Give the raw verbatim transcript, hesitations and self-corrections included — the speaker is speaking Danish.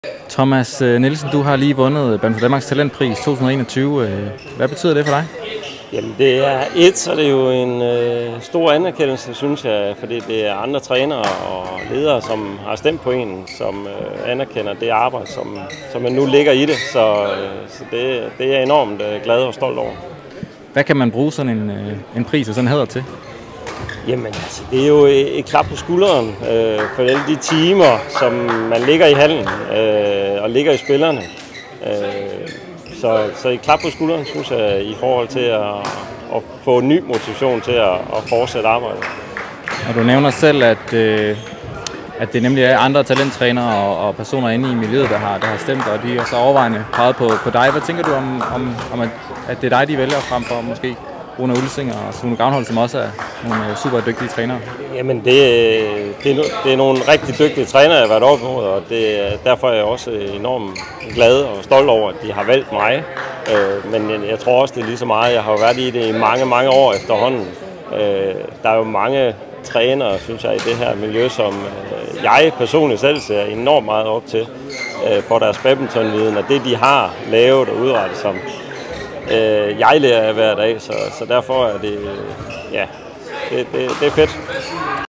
Thomas Nielsen, du har lige vundet Band for Danmarks Talentpris to tusind og enogtyve. Hvad betyder det for dig? Jamen det er et, så er det jo en øh, stor anerkendelse, synes jeg, fordi det er andre trænere og ledere, som har stemt på en, som øh, anerkender det arbejde, som, som man nu ligger i det. Så, øh, så det, det er jeg enormt øh, glad og stolt over. Hvad kan man bruge sådan en, øh, en pris og sådan en hæder til? Jamen altså, det er jo et, et klap på skulderen øh, for alle de timer, som man ligger i hallen øh, og ligger i spillerne. Øh, Så, så et klap på skulderen, synes jeg, i forhold til at, at få ny motivation til at, at fortsætte arbejdet. Og du nævner selv, at, øh, at det nemlig er andre talenttrænere og, og personer inde i miljøet, der har, der har stemt, og de har så overvejende peget på, på dig. Hvad tænker du om, om, om at, at det er dig, de vælger frem for måske Rune Ulsing og Sune Gravnholdt, som også er nogle super dygtige trænere? Jamen, det, det, er, det er nogle rigtig dygtige trænere, jeg har været op mod, og det, derfor er jeg også enormt glad og stolt over, at de har valgt mig. Men jeg tror også, det er lige så meget. Jeg har jo været i det i mange, mange år efterhånden. Der er jo mange trænere, synes jeg, i det her miljø, som jeg personligt selv ser enormt meget op til for deres badmintonviden, og det, de har lavet og udrettet, som jeg lærer af hver dag, så, så derfor er det, ja, det, det, det er fedt.